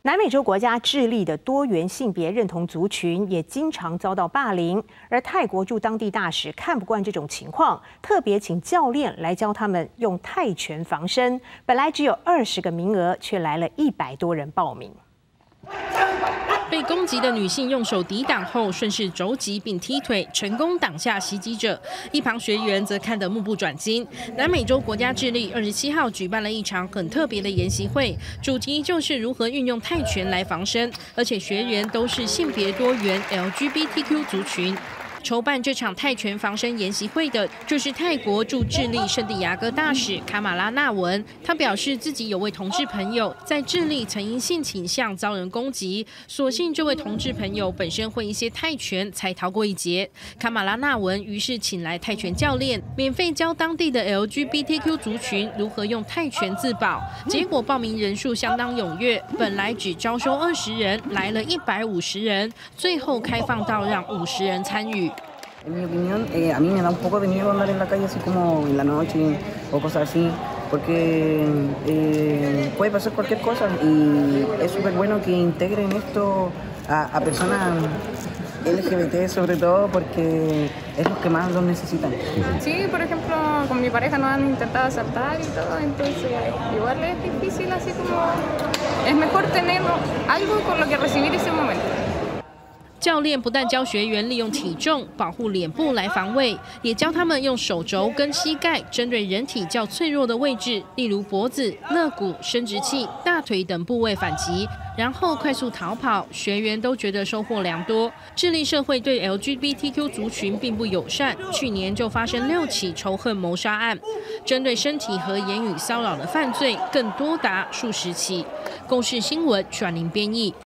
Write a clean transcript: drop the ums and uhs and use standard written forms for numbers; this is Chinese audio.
南美洲国家智利的多元性别认同族群也经常遭到霸凌，而泰国驻当地大使看不惯这种情况，特别请教练来教他们用泰拳防身。本来只有20个名额，却来了100多人报名。 被攻击的女性用手抵挡后，顺势肘击并踢腿，成功挡下袭击者。一旁学员则看得目不转睛。南美洲国家智利27号举办了一场很特别的研习会，主题就是如何运用泰拳来防身，而且学员都是性别多元 LGBTQ 族群。 筹办这场泰拳防身研习会的，就是泰国驻智利圣地亚哥大使卡马拉纳文。他表示自己有位同志朋友在智利曾因性倾向遭人攻击，所幸这位同志朋友本身会一些泰拳，才逃过一劫。卡马拉纳文于是请来泰拳教练，免费教当地的 LGBTQ 族群如何用泰拳自保。结果报名人数相当踊跃，本来只招收20人，来了150人，最后开放到让50人参与。 En mi opinión, a mí me da un poco de miedo andar en la calle así como en la noche o cosas así, porque puede pasar cualquier cosa y es súper bueno que integren esto a personas LGBT sobre todo porque es los que más lo necesitan. Sí, por ejemplo, con mi pareja nos han intentado asaltar y todo, entonces igual es difícil así como... Es mejor tener algo con lo que recibir ese momento. 教练不但教学员利用体重保护脸部来防卫，也教他们用手肘跟膝盖针对人体较脆弱的位置，例如脖子、肋骨、生殖器、大腿等部位反击，然后快速逃跑。学员都觉得收获良多。智利社会对 LGBTQ 族群并不友善，去年就发生6起仇恨谋杀案，针对身体和言语骚扰的犯罪更多达数十起。公视新闻转林编译。